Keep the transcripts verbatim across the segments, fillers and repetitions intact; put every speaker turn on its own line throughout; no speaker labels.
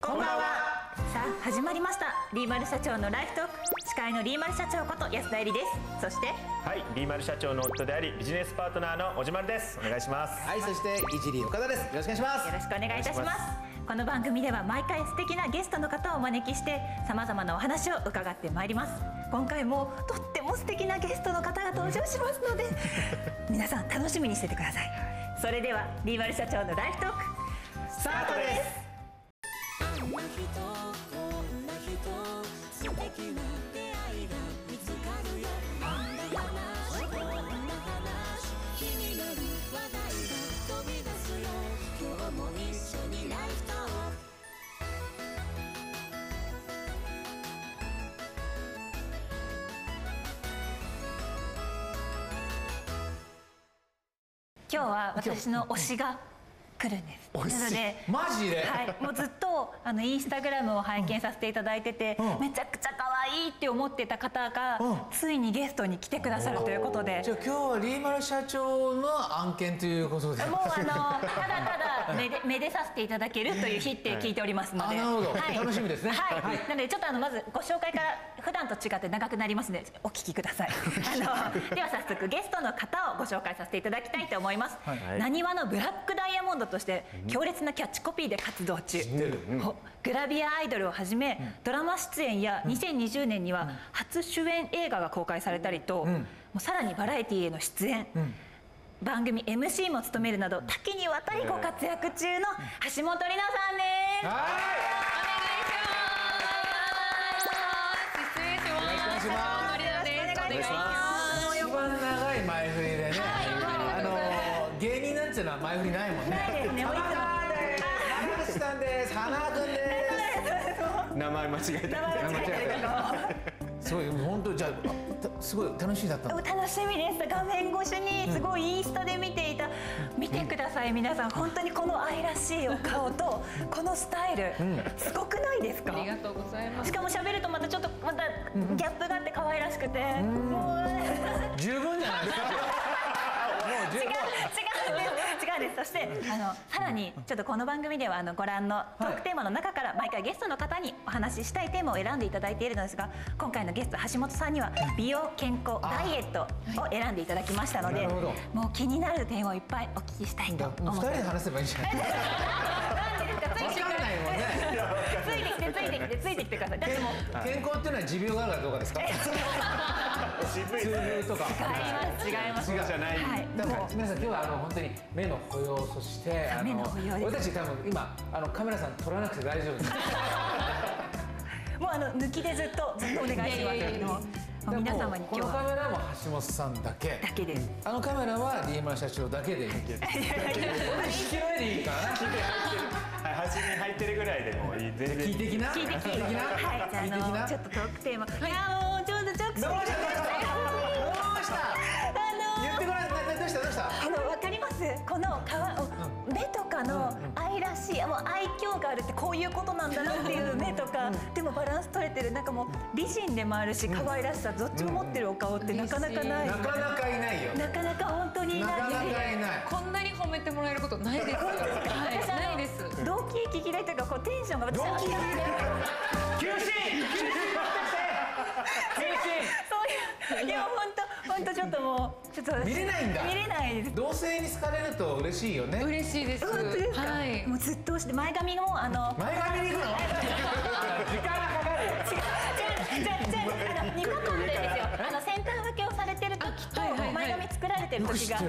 こんばんは。さあ始まりましたリーマル社長のライフトーク。司会のリーマル社長こと安田絵里です。そして
はい、リーマル社長の夫でありビジネスパートナーの小島です。お願いします。
はい、そしていちり岡田です。よろしくお願いします。
よろしくお願いいたします。この番組では毎回素敵なゲストの方をお招きしてさまざまなお話を伺ってまいります。今回もとっても素敵なゲストの方が登場しますので皆さん楽しみにしててください。それではリーマル社長のライフトークスタートです。今日は私の推しが来るんです。なので
マジで、
はい、もうずっとあのインスタグラムを拝見させていただいてて、うん、めちゃくちゃ可愛いって思ってた方が、うん、ついにゲストに来てくださるということで、
じゃあ今日はリーマル社長の案件ということで、
もうあのただただめでめでさせていただけるという日って聞いておりますので、
なるほど、はい、楽しみですね。
はい、はい、なのでちょっとあのまずご紹介から普段と違って長くなりますのでお聞きください。あのでは早速ゲストの方をご紹介させていただきたいと思います。なにわのブラックダイヤモンドとして強烈なキャッチコピーで活動中、グラビアアイドルをはじめ、うん、ドラマ出演やにせんにじゅうねんには初主演映画が公開されたりと、うん、もうさらにバラエティーへの出演、うん、番組 エムシー も務めるなど多岐にわたりご活躍中の橋本里奈さんです。はい、
失礼します。よろしくお願いします。よろしくお願いします。
一番長い前振りでね、あの芸人なんていうのは前振りないもんね。
ないですね。
さんです。花くんです。
名前間違えた。名前間違え
た。すごい本当じゃあすごい楽しいだったの。
楽しみです。画面越しにすごいインスタで見ていた。見てください皆さん。本当にこの愛らしいお顔とこのスタイルすごくないですか？
ありがとうございます。
しかも喋るとまたちょっとまたギャップがあって可愛らしくて。
十分じゃないですか。
違う違う違うんです。そしてあのさらにちょっとこの番組ではあのご覧のトークテーマの中から毎回ゲストの方にお話ししたいテーマを選んでいただいているのですが、今回のゲスト橋本さんには美容健康ダイエットを選んでいただきましたので、もう気になる点をいっぱいお聞きしたいと思って。
ふたりで話せばいいんじゃないですか。分かんないもんね。
ついてきてついてきてついてきてください。でも
健康っていうのは持病があるかどうかですか？
渋い
痛風とか。
違います違います。
そうじゃない。
だから皆さん今日はあの本当に目の保養、そしてあの俺たち多分今あのカメラさん撮らなくて大丈夫です。
もうあの抜きでずっとずっとお願いしますけども。皆様に今日は
このカメラも橋本さんだけ
だけです。
あのカメラはリーマル社長だけでいい。引きの絵でいいかな。
端に入ってるぐらいでもいい。全然
キー的な。
キー的な。はい、じゃああのちょっとトークテーマ。いやもうちょっとちょっと。どうしたどうした。
言ってこない。どうしたどうした。
あのわかります。この顔目とかの愛らしい、もう愛嬌があるってこういうことなんだなっていう目とか、でもバランス取れてる、なんかもう美人でもあるし可愛らしさどっちも持ってるお顔ってなかなかない。
なかなかいないよ。
なかなか本当にいない。
なかなかいない。
こんなに褒めてもらえることないです。はい、ないです。
動機聞きたいというかこうテンションが私は。
動機聞きたい。休止。
そういういや本当本当ちょっともうちょっと
見れないんだ。
見れないです。
同性に好かれると嬉しいよね。
嬉しいです。
本当ですか。はい。もうずっとして前髪もあの
前髪に行くの？時間がかかる。
違う違う違う違うあのにこかんでですよ。あのセンター分けをされてる時と前髪作られてる時があって、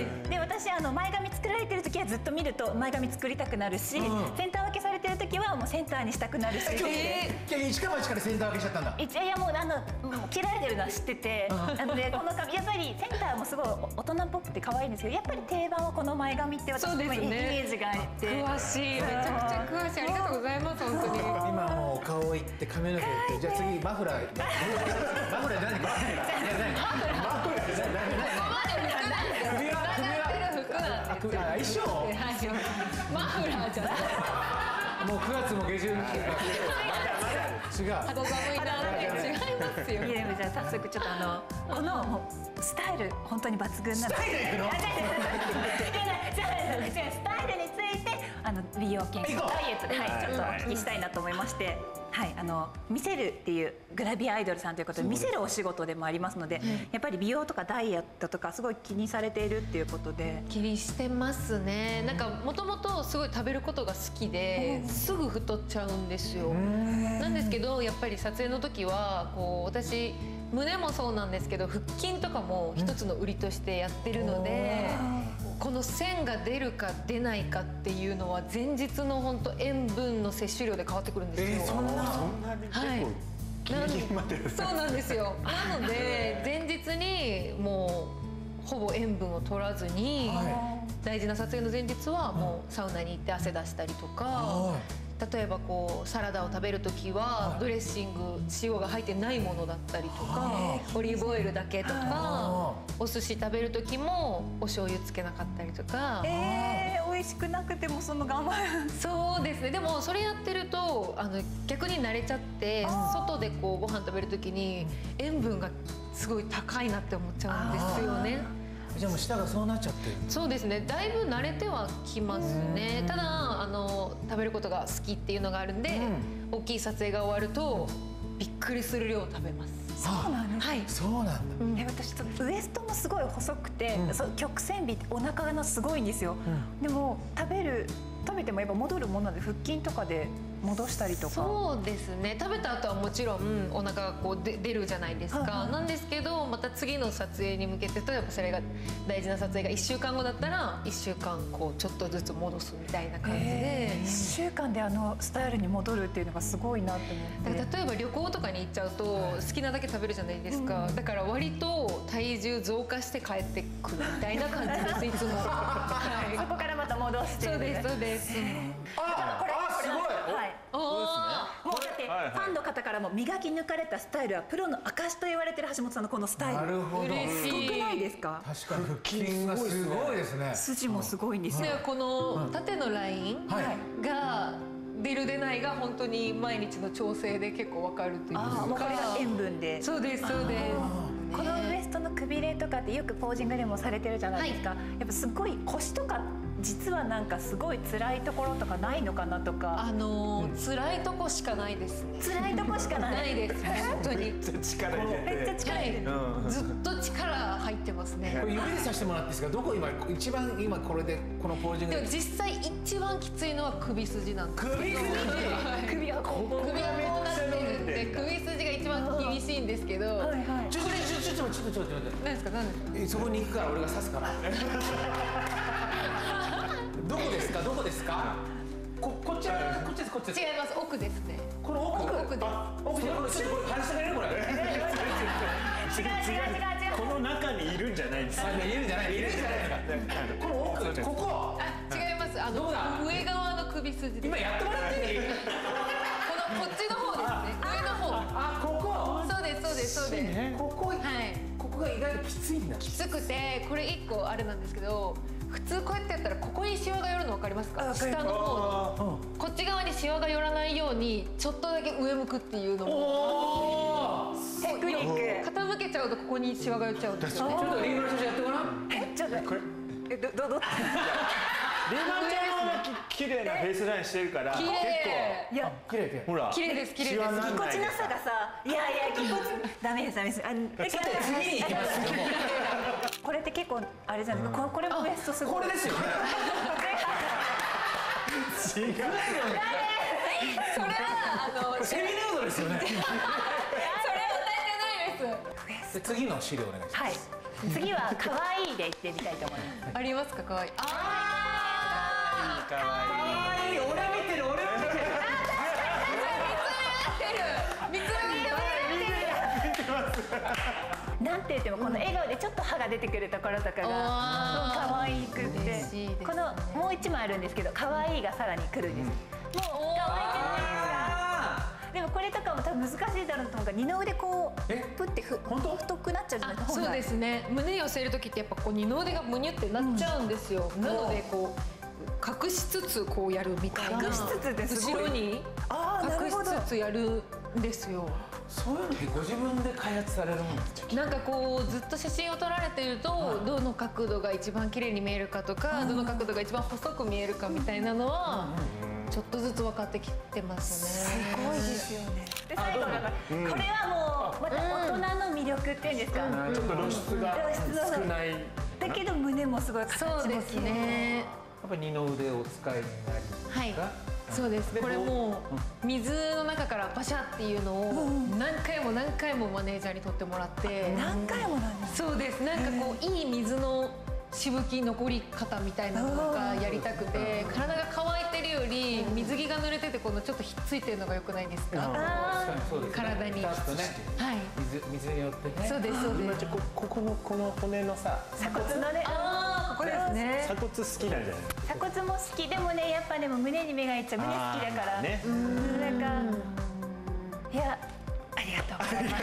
で私あの前髪作られてる時はずっと見ると前髪作りたくなるし、センター分けされてる時はもうセンターにしたくなるし。
今日一か八からセンター分けしちゃったんだ。
いやもうあの切られてるのは知ってて、なのでこの髪やっぱりセンターもすごい大人っぽくて可愛いんですけど、やっぱり定番はこの前髪って私のイメージがあって。
詳しい。めちゃくちゃ詳しい。ありがとうございます本当に。
今もう顔いって髪の毛いって、じゃあ次マフラー。マフラー何？マフラー何？首は首は衣装？
マフラーじゃない。
もうくがつも下旬。違う。
肌寒いなって違いますよ。
いやじゃあ早速ちょっとあのこのもうスタイル本当に抜群なの。
スタイルいくの？
スタイルについてあの美容健康ダイエットで、はい、ちょっとお聞きしたいなと思いまして。はい、あの見せるっていうグラビアアイドルさんということで見せるお仕事でもありますので、やっぱり美容とかダイエットとかすごい気にされているっていうことで。
気にしてますね。なんかもともとすごい食べることが好きですぐ太っちゃうんですよ。なんですけどやっぱり撮影の時はこう私胸もそうなんですけど腹筋とかも一つの売りとしてやってるので。この線が出るか出ないかっていうのは前日の本当塩分の摂取量で変わってくるんですよ。
えー、そんなそんなに結構ギリギリまで、はい、
そうなんですよ。なので前日にもうほぼ塩分を取らずに、はい、大事な撮影の前日はもうサウナに行って汗出したりとか。はい、例えばこうサラダを食べるときはドレッシング塩が入ってないものだったりとかオリーブオイルだけとかお寿司食べるときもお醤油つけなかったりとか。
えー、美味しくなくてもその我慢。
そうですね。でもそれやってるとあの逆に慣れちゃって外でこうご飯食べるときに塩分がすごい高いなって思っちゃうんですよね。
じゃあもう舌がそうなっちゃってる。
そうですね。だいぶ慣れてはきますね。ただあの食べることが好きっていうのがあるんで、うん、大きい撮影が終わるとびっくりする量を食べます。
そうなんです。
はい。
そうなんだ。
うん、私ちょっとウエストもすごい細くて、うん、そう曲線美お腹がすごいんですよ。うん、でも食べる食べてもやっぱ戻るもので腹筋とかで戻したりとか。
そうですね。食べた後はもちろんお腹がこうで出るじゃないですか。はいはい、なんですけどまた次の撮影に向けて例えばそれが大事な撮影がいっしゅうかんごだったらいっしゅうかんこうちょっとずつ戻すみたいな感じで。
いっしゅうかんであのスタイルに戻るっていうのがすごいなって思って。
だから例えば旅行とかに行っちゃうと好きなだけ食べるじゃないですか。うん、だから割と体重増加して帰ってくるみたいな感じですいつも。
はい、そこからまた戻して。
そうですそうです。
あ、これあすごい。
はい。
おお。
もうだってファンの方からも磨き抜かれたスタイルはプロの証と言われてる橋本さんのこのスタイル。
なるほど。
嬉しい。
すごくないですか。
確かに腹筋がすごいですね。
筋もすごいんですよ。
でこの縦のラインが出る出ないが本当に毎日の調整で結構わかるというか。
もうこれが塩分で。
そうですそうです。
このウエストのくびれとかってよくポージングでもされてるじゃないですか。はい、やっぱすごい腰とか実はなんかすごい辛いところとかないのかなとか。
あのー、辛いとこしかないですね。
辛いとこしかない。
ないです。本当に。
めっちゃ力入れて。
めっちゃ力入れてる。
ずっと力入ってますね。
これ指でさせてもらっていいですか。どこ今一番今これでこのポージング。
でも実際一番きついのは首筋なんです。
首筋。
首はこう。
首がこうなってるんで首筋が一番厳しいんですけど。
はいはい。
ちょちょちょちょちょちょちょちょ。
何ですか何ですか。
そこに行くから俺が刺すから。どこですかどこですか。ここちらこっちですこっちです。
違います奥ですね。
この奥
奥です。
奥じゃこれちょっとこれ話してくれるこれ。
違う違う違う違う。
この中にいるんじゃないんですか。
いるんじゃないいるんじゃないこの奥ここ。
あ違います。あの上側の首筋。
今やってもらっていい。
このこっちの方ですね。上の方。
あここ。
そうですそうですそうです。
ここはい。ここが意外ときついんだ。
きつくてこれ一個あれなんですけど。普通こうやってやったらここにシワが寄るの分かりますか。下の方のこっち側にシワが寄らないようにちょっとだけ上向くっていうのも
テクニック。
傾けちゃうとここにシワが寄っちゃうんですよね。
ちょっとリンゴの写真やってごらん。
えちょっとこれえどどど
リンゴちゃんは綺麗なフェイスラインしてるから結構
いや
綺麗で
ほら
綺麗です綺麗です。
ぎこちなさがさいやいやぎこちダメですダメです。あの
ちょっと次に行きますよ。
これって結構あれじゃないですか。これもウエストすごい。
これですよね。
違うよね。
それはあの
セミヌードですよね。
それは大体ないです。
次の資料お願いします。
はい。次は可愛いで言ってみたいと思います。
ありますか可愛い。あ
あ可愛い。
いい俺見てる俺見てる。
見つめ合ってる。見つめ合ってる。
なんて言ってもこの笑顔でちょっと歯が出てくるところとかが可愛くて、このもう一枚あるんですけど可愛いがさらに来るんです。もう可愛くないですか。でもこれとかも多分難しいだろうと思うから二の腕こうプってふ太くなっちゃうじゃないですか。
そうですね。胸寄せる時ってやっぱこう二の腕がむにゅってなっちゃうんですよ。なのでこう隠しつつこうやるみたいな。
隠しつつですごい。
後ろに隠しつつやるんですよ。
そういうのってご自分で開発されるもんですか？
なんかこうずっと写真を撮られてると、どの角度が一番綺麗に見えるかとか、どの角度が一番細く見えるかみたいなのはちょっとずつ分かってきてますね。
すごいですよね。で最後なんかこれはもうまた大人の魅力っていうんですか。
ちょっと露出が少ない
だけど胸もすごい形も
そうですね。
やっぱり二の腕をお使いになり
はい。そうです。これもう水の中からバシャっていうのを何回も何回もマネージャーに撮ってもらって。
何回もなんです。
そうです。なんかこういい水のしぶき残り方みたいなのがやりたくて、体が乾いてるより水着が濡れててこのちょっとひっついてるのが良くないですか？体に。
ちょっとね、
はい。
水水によってね。
そうですそうです。
こここのこの骨のさ
鎖骨のね。
ああこれですね。
鎖骨好きなんじゃない？
鎖骨も好きでもねやっぱでも胸に目がいっちゃう胸好きだから。
ね。
なんかいやありがとうございます。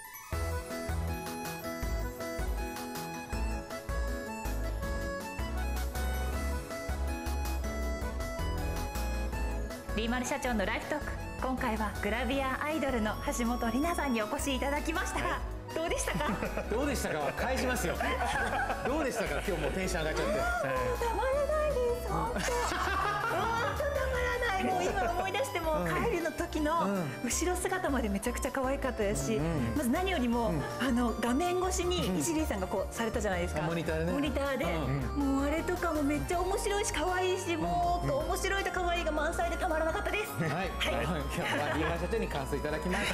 リーマル社長のライフトーク、今回はグラビアアイドルの橋本里奈さんにお越しいただきましたが、どうでしたか？
どうでしたか？返しますよ。どうでしたか？今日もうテンション上がっちゃって。
たまらないです。本当。本当たまらない。もう今思い出しても帰りの時の後ろ姿までめちゃくちゃ可愛かったですし、まず何よりもあの画面越しにイジリーさんがこうされたじゃないですか。
モニターでね。
モニターで、もうあれとかもめっちゃ面白いし可愛いし、もう面白いと可愛いが満載でたまらなかったです。
はい。はい。今日はリーマル社長に感想いただきました。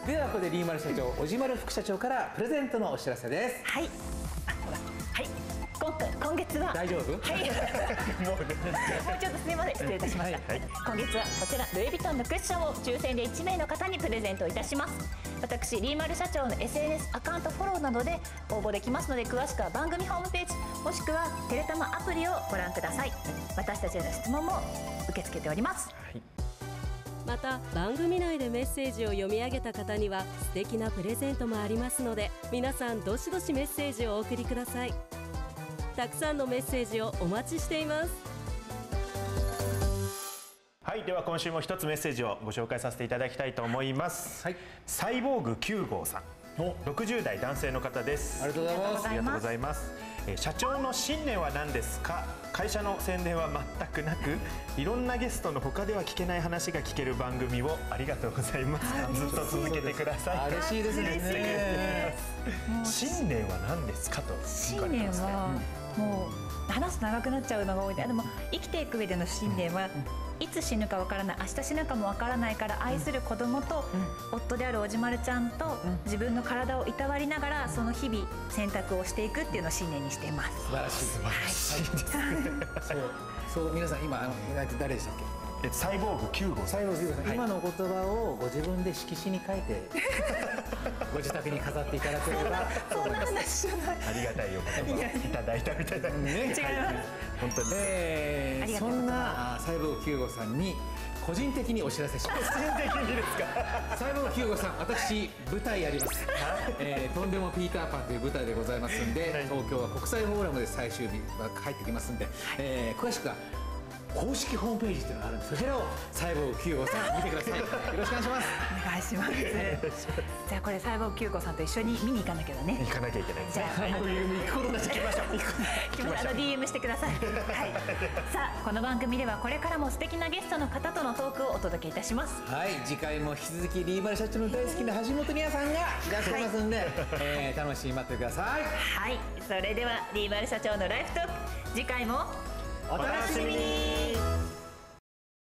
ではここでリーマル社長、小島丸副社長からプレゼントのお知らせです。
はい。あ、ほら。はい。今回今月は
大丈夫？
はい。もうちょっとすみません、失礼いたしました。はい、今月はこちらルイ・ヴィトンのクッションを抽選でいちめいの方にプレゼントいたします。私リーマル社長の エスエヌエス アカウントフォローなどで応募できますので、詳しくは番組ホームページもしくはテレタマアプリをご覧ください。私たちへの質問も受け付けております。はい、
また番組内でメッセージを読み上げた方には素敵なプレゼントもありますので、皆さんどしどしメッセージをお送りください。たくさんのメッセージをお待ちしています。
はい、では今週も一つメッセージをご紹介させていただきたいと思います。はい、サイボーグきゅうごうさん、ろくじゅうだい男性の方です。
ありがとうございます。
ありがとうございます。え社長の信念は何ですか？会社の宣伝は全くなく、いろんなゲストの他では聞けない話が聞ける番組をありがとうございます。ずっと続けてください。
嬉しいですね。
信念は何ですかと。
信念はもう話すと長くなっちゃうのが多いで、でも生きていく上での信念は、いつ死ぬかわからない、明日死ぬかもわからないから、愛する子供と夫であるおじまるちゃんと自分の体をいたわりながら、その日々選択をしていくっていうのを信念にしています。
素晴らしい。素晴らしいです。そうそう皆さん今誰でしたっけ？
えサイボーグきゅうごう。
サイボーグきゅうごうさん、今の言葉をご自分で色紙に書いてご自宅に飾っていただければ。
そんな話じゃない。
ありがたいお言葉いただいたみたいな。ね、違います。本当に。え
ー、そんなサイボーグきゅうごうさんに個人的にお知らせします。
個人的にですか？
サイボーグきゅうごうさん、私舞台やります。えー、とんでもピーターパンという舞台でございますんで、東京は国際フォーラムで最終日が入ってきますんで、えー、詳しくは公式ホームページというのがあるんです。そちらをサイボーグきゅうごうさん見てください。よろしくお願いします。
お願いします。じゃあこれサイボーグきゅうごうさんと一緒に見に行かなきゃだね。
行かなきゃいけないですね。
じゃあ
行くことになっちゃいましょう。
行きましょう。あの ディーエム してください。はい。さあこの番組ではこれからも素敵なゲストの方とのトークをお届けいたします。
はい、次回も引き続きリーマル社長の大好きな橋本里奈さんがいらっしゃいますんで、はい、えー、楽しみに待ってください。
はい、それではリーマル社長のライフトーク、次回も
お楽しみに。